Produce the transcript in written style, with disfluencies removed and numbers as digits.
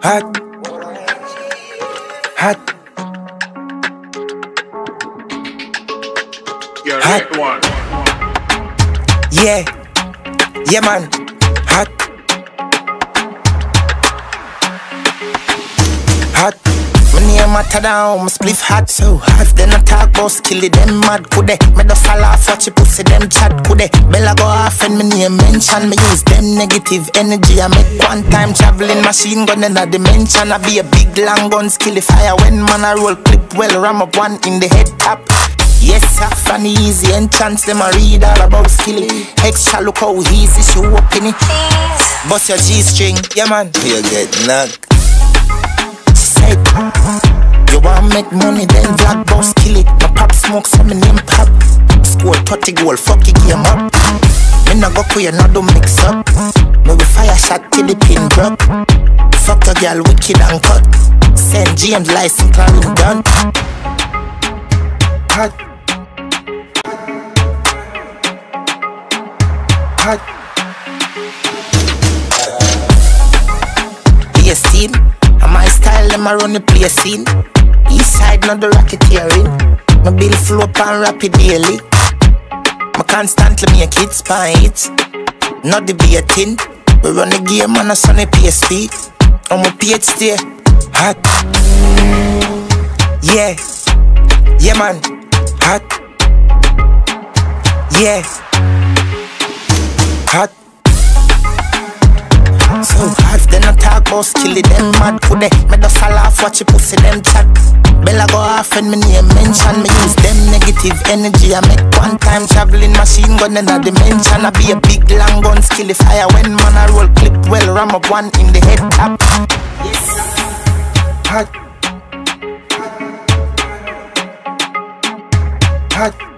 Hot. Hot. You're Hot. right one. Yeah. Yeah, man. Hot. Hot. My name matter down, my spliff hot. So hot. Then I talk about skilly, them mad could they? Me do fall off, watch you pussy, them chat could they? Bella go off and my name mention. Me use them negative energy. I make one time traveling machine gun in a dimension. I be a big long gun, skilly fire. When man I roll clip, well ram up one in the head top. Yes, half an easy entrance, them a read all about skilly. Extra look how easy she walk in it. Bust your G-string, yeah man, you get knocked. She said, you want make money, then vlog boss kill it. My pop smoke, so my name pop. Score 30 goal, fuck your game up. Me no go queer, no do mix up. Me we fire shot till the pin drop. Fuck a girl, wicked and cut. Send G and license, clean done. Hot. Hot. Be scene. And my style, them a run the play scene. East side, not the racketeering. My bill flow up and rapid daily. I constantly make hits, pan hits. Not the beating. We run the game on a sunny PSP. On my PhD. Hot. Yeah. Yeah, man. Hot. Yeah. Hot. So hot, then I talk about skilly, them mad could they? Me do fall off, watch you pussy, them chat. Bella go off and me name mention. Me use them negative energy. I make one time traveling machine gun in a dimension. I be a big long gun, skilly fire. When man I roll clip, well ram up one in the head top. Yes. Hot. Hot.